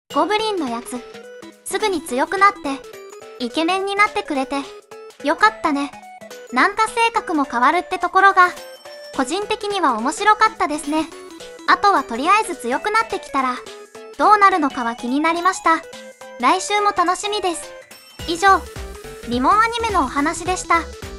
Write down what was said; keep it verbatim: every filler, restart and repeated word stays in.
ゴブリンのやつ、すぐに強くなって、イケメンになってくれて、よかったね。なんか性格も変わるってところが、個人的には面白かったですね。あとはとりあえず強くなってきたら、どうなるのかは気になりました。来週も楽しみです。以上、リモンアニメのお話でした。